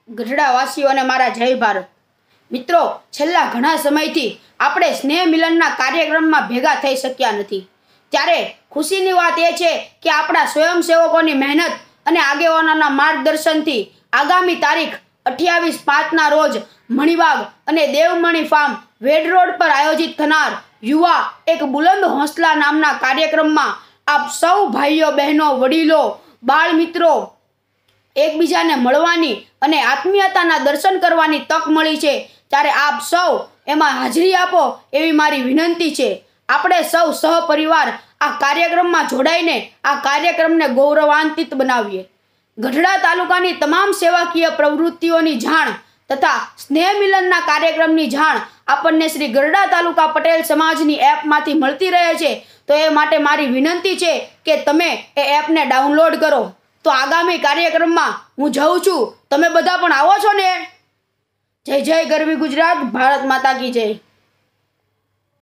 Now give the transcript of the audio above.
ગઢડાવાસીઓને મારા જય ભારત। મિત્રો, છેલ્લા ઘણા સમયથી આપણે સ્નેહ મિલનના કાર્યક્રમમાં ભેગા થઈ શક્યા નથી, ત્યારે ખુશીની વાત એ છે કે આપણા સ્વયંસેવકોની મહેનત અને આગેવાનોના માર્ગદર્શનથી આગામી તારીખ 28/5ના રોજ મણિબાગ અને દેવમણી ફાર્મ વેડ રોડ પર આયોજિત થનાર યુવા એક બુલંદ હોંસલા નામના કાર્યક્રમમાં આપ સૌ ભાઈઓ બહેનો વડીલો બાળ મિત્રો એકબીજાને મળવાની અને આત્મીયતાના દર્શન કરવાની તક મળી છે, ત્યારે આપ સૌ એમાં હાજરી આપો એવી મારી વિનંતી છે। આપણે સૌ સહપરિવાર આ કાર્યક્રમમાં જોડાઈને આ કાર્યક્રમને ગૌરવાન્વિત બનાવીએ। ગઢડા તાલુકાની તમામ સેવાકીય પ્રવૃત્તિઓની જાણ તથા સ્નેહ મિલનના કાર્યક્રમની જાણ આપણને શ્રી ગઢડા તાલુકા પટેલ સમાજની એપમાંથી મળતી રહે છે, તો એ માટે મારી વિનંતી છે કે તમે એ એપને ડાઉનલોડ કરો। તો આગામી કાર્યક્રમમાં હું જઉં છું, તમે બધા પણ આવો છો ને? જય જય ગરવી ગુજરાત, ભારત માતા કી જય।